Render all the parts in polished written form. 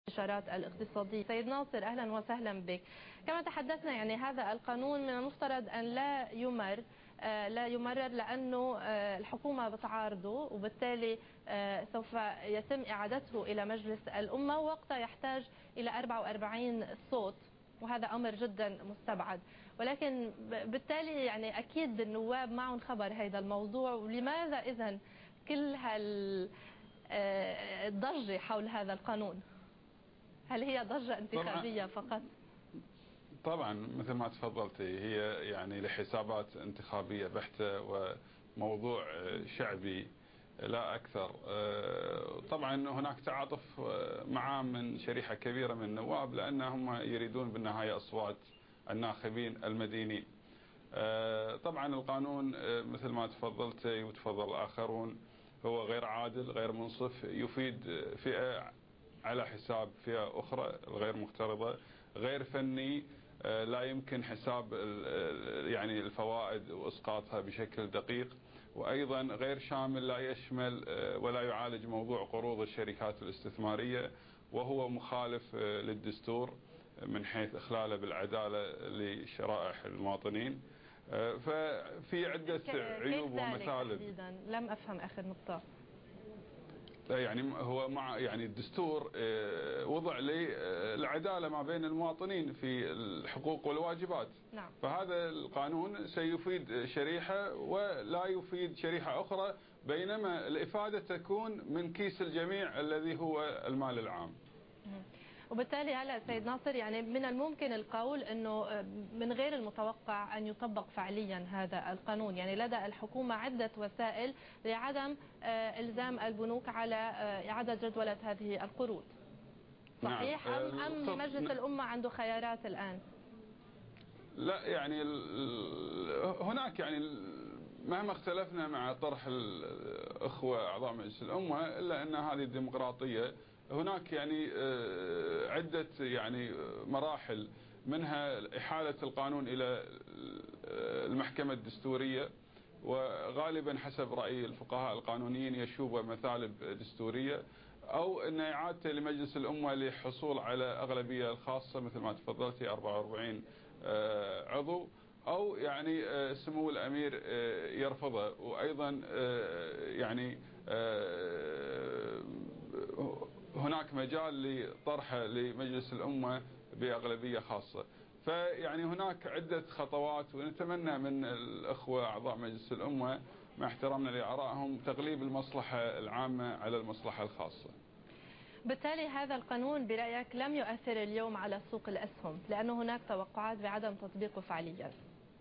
الاستشارات الاقتصادية. سيد ناصر، أهلا وسهلا بك. كما تحدثنا يعني هذا القانون من المفترض أن لا يمرر لأنه الحكومة بتعارضه، وبالتالي سوف يتم إعادته إلى مجلس الأمة، ووقتها يحتاج إلى 44 صوت، وهذا أمر جدا مستبعد. ولكن بالتالي يعني أكيد النواب معهم خبر هذا الموضوع. ولماذا إذن كل الضجة حول هذا القانون؟ هل هي ضجة انتخابية فقط؟ طبعا مثل ما تفضلتي، هي يعني لحسابات انتخابية بحتة وموضوع شعبي لا أكثر. طبعا هناك تعاطف معاه من شريحة كبيرة من النواب، لأنهم يريدون بالنهاية أصوات الناخبين المدينين. طبعا القانون مثل ما تفضلتي وتفضل الآخرون هو غير عادل، غير منصف، يفيد فئة على حساب فئة أخرى غير مفترضة، غير فني، لا يمكن حساب يعني الفوائد وإسقاطها بشكل دقيق، وأيضا غير شامل، لا يشمل ولا يعالج موضوع قروض الشركات الاستثمارية، وهو مخالف للدستور من حيث إخلاله بالعدالة لشرائح المواطنين. ففي عدة عيوب ومثالب. لم أفهم آخر نقطة. يعني هو مع يعني الدستور وضع للعدالة ما بين المواطنين في الحقوق والواجبات. نعم. فهذا القانون سيفيد شريحة ولا يفيد شريحة أخرى، بينما الإفادة تكون من كيس الجميع الذي هو المال العام. وبالتالي هلا سيد ناصر، يعني من الممكن القول انه من غير المتوقع ان يطبق فعليا هذا القانون. يعني لدى الحكومة عدة وسائل لعدم الزام البنوك على اعادة جدولة هذه القروض. صحيح؟ نعم. ام مجلس الأمة عنده خيارات الآن؟ لا، يعني هناك يعني مهما اختلفنا مع طرح الأخوة أعضاء مجلس الأمة، إلا أن هذه الديمقراطية هناك يعني عدة يعني مراحل، منها إحالة القانون إلى المحكمة الدستورية، وغالبا حسب رأي الفقهاء القانونيين يشوب مثالب دستورية، أو أن إعادته لمجلس الأمة للحصول على أغلبية الخاصة مثل ما تفضلتي 44 عضو، أو يعني سمو الأمير يرفضه. وأيضا يعني هناك مجال لطرحه لمجلس الأمة بأغلبية خاصة. فيعني هناك عدة خطوات، ونتمنى من الأخوة أعضاء مجلس الأمة مع احترامنا لآرائهم تغليب المصلحة العامة على المصلحة الخاصة. بالتالي هذا القانون برأيك لم يؤثر اليوم على سوق الأسهم، لأنه هناك توقعات بعدم تطبيقه فعليا؟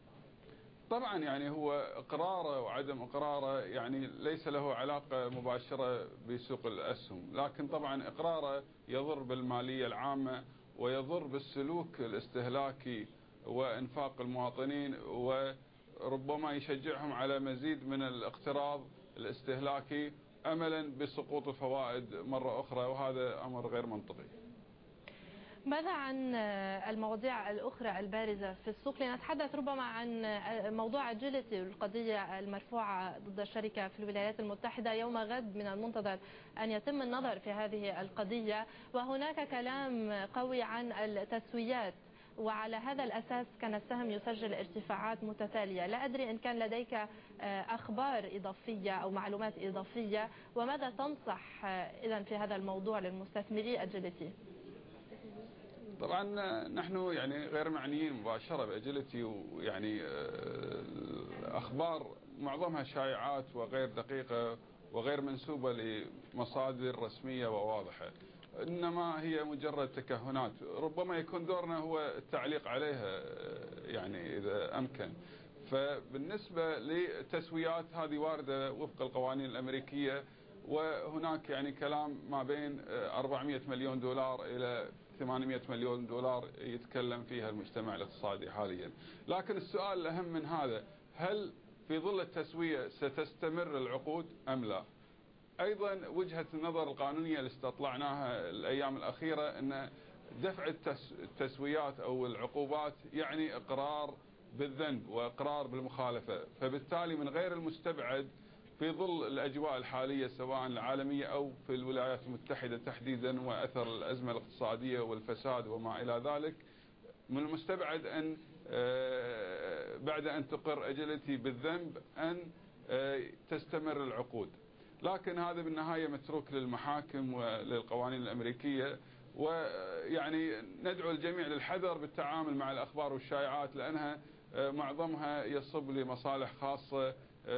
طبعا يعني هو إقراره وعدم إقراره يعني ليس له علاقة مباشرة بسوق الأسهم، لكن طبعا إقراره يضر بالمالية العامة ويضر بالسلوك الاستهلاكي وإنفاق المواطنين، وربما يشجعهم على مزيد من الاقتراض الاستهلاكي أملا بسقوط الفوائد مرة أخرى، وهذا أمر غير منطقي. ماذا عن المواضيع الأخرى البارزة في السوق؟ لنتحدث ربما عن موضوع أجيلتي والقضية المرفوعة ضد الشركة في الولايات المتحدة. يوم غد من المنتظر أن يتم النظر في هذه القضية، وهناك كلام قوي عن التسويات، وعلى هذا الأساس كان السهم يسجل ارتفاعات متتالية. لا أدري إن كان لديك أخبار إضافية أو معلومات إضافية، وماذا تنصح إذن في هذا الموضوع للمستثمري أجيلتي؟ طبعا نحن يعني غير معنيين مباشرة بأجيلتي، ويعني الأخبار معظمها شائعات وغير دقيقة وغير منسوبة لمصادر رسمية وواضحة، إنما هي مجرد تكهنات. ربما يكون دورنا هو التعليق عليها يعني إذا أمكن. فبالنسبة للتسويات هذه واردة وفق القوانين الأمريكية، وهناك يعني كلام ما بين 400 مليون دولار إلى 800 مليون دولار يتكلم فيها المجتمع الاقتصادي حاليا. لكن السؤال الأهم من هذا، هل في ظل التسوية ستستمر العقود أم لا؟ أيضا وجهة النظر القانونية اللي استطلعناها الأيام الأخيرة أن دفع التسويات أو العقوبات يعني إقرار بالذنب وإقرار بالمخالفة، فبالتالي من غير المستبعد في ظل الأجواء الحالية سواء العالمية أو في الولايات المتحدة تحديدا وأثر الأزمة الاقتصادية والفساد وما إلى ذلك، من المستبعد أن بعد أن تقر أجيلتي بالذنب أن تستمر العقود. لكن هذا بالنهاية متروك للمحاكم وللقوانين الأمريكية، ويعني ندعو الجميع للحذر بالتعامل مع الأخبار والشائعات لأنها معظمها يصب لمصالح خاصة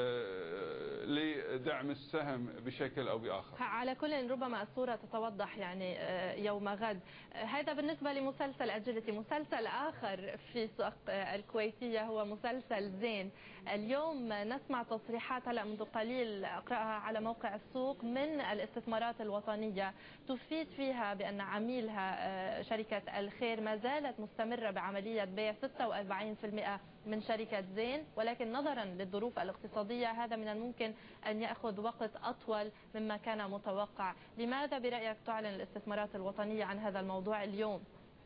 لدعم السهم بشكل أو بآخر. على كل ربما الصورة تتوضح يعني يوم غد. هذا بالنسبة لمسلسل أجيلتي. مسلسل آخر في السوق الكويتية هو مسلسل زين. اليوم نسمع تصريحات هلا منذ قليل أقرأها على موقع السوق من الاستثمارات الوطنية تفيد فيها بأن عميلها شركة الخير ما زالت مستمرة بعملية بيع 46% من شركة زين، ولكن نظرا للظروف الاقتصادية هذا من الممكن أن يأخذ وقت أطول مما كان متوقع. لماذا برأيك تعلن الاستثمارات الوطنية عن هذا الموضوع اليوم؟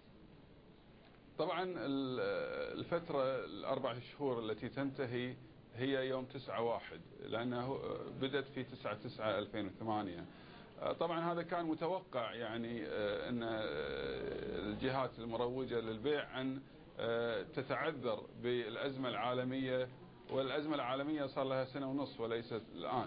طبعا الفترة الأربع شهور التي تنتهي هي يوم 9/1 لأنه بدأت في 9/9/2008. طبعا هذا كان متوقع، يعني أن الجهات المروجة للبيع أن تتعذر بالأزمة العالمية، والأزمة العالمية صار لها سنة ونصف وليست الآن،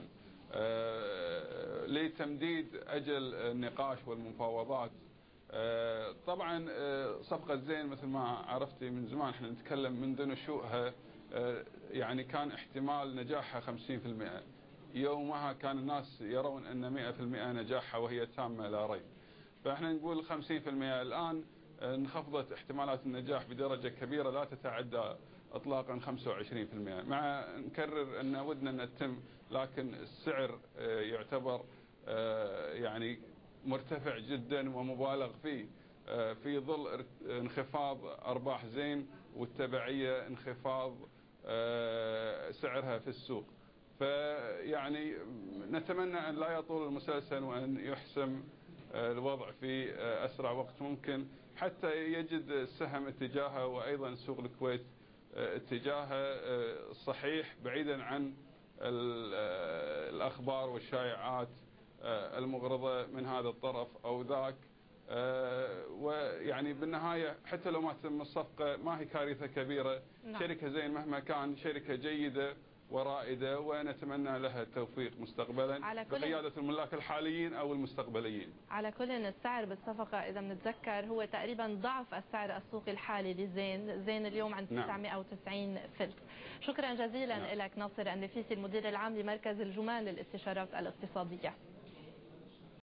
لتمديد أجل النقاش والمفاوضات. طبعا صفقة زين مثل ما عرفتي من زمان احنا نتكلم منذ نشوئها، يعني كان احتمال نجاحها 50%. يومها كان الناس يرون أن 100% نجاحها وهي تامة لا ريب. فاحنا نقول 50%. الآن انخفضت احتمالات النجاح بدرجة كبيرة لا تتعدى اطلاقا 25%. مع نكرر ان ودنا ان تتم، لكن السعر يعتبر يعني مرتفع جدا ومبالغ فيه في ظل انخفاض ارباح زين والتبعية انخفاض سعرها في السوق. فيعني نتمنى ان لا يطول المسلسل وان يحسم الوضع في اسرع وقت ممكن حتى يجد السهم اتجاهه، وايضا سوق الكويت اتجاهه الصحيح بعيدا عن الاخبار والشائعات المغرضة من هذا الطرف او ذاك. ويعني بالنهاية حتى لو ما تم الصفقة ما هي كارثة كبيرة. نعم. شركة زين مهما كان شركة جيدة ورائدة، ونتمنى لها التوفيق مستقبلا بقيادة الملاك الحاليين أو المستقبليين. على كل السعر بالصفقة إذا بنتذكر هو تقريبا ضعف السعر السوقي الحالي لزين. زين اليوم عند 990 فلس. شكرا جزيلا لك ناصر النفيسي المدير العام لمركز الجمان للاستشارات الاقتصادية.